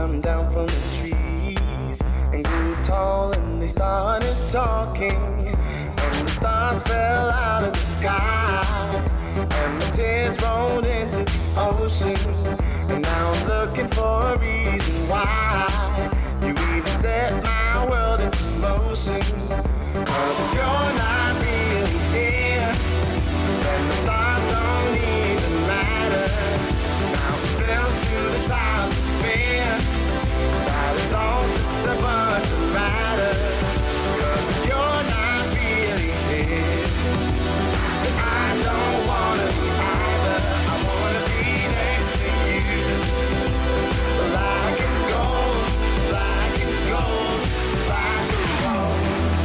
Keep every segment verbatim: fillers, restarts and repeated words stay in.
climbed down from the trees and grew tall, and they started talking, and the stars fell out of the sky, and the tears rolled into the ocean. And now I'm looking for a reason why you even set my world into motion. Cause if you're not really here, then the stars don't even matter. Now I'm filled to the top of fear that it's all just a bunch of matter. Cause if you're not really here, then I don't wanna be either. I wanna be next to you, black and gold, black and gold, black and gold.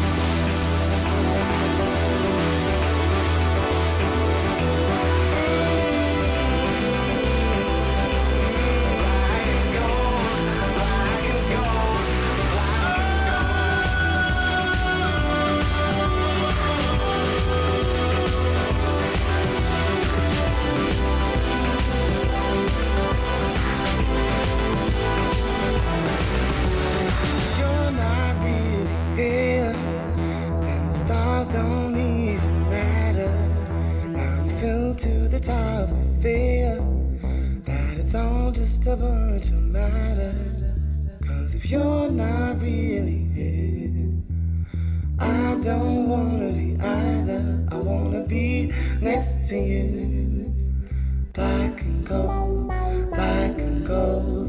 Don't even matter. I'm filled to the top of fear that it's all just a bunch of matter. Cause if you're not really here, I don't wanna be either. I wanna be next to you, black and gold, black and gold.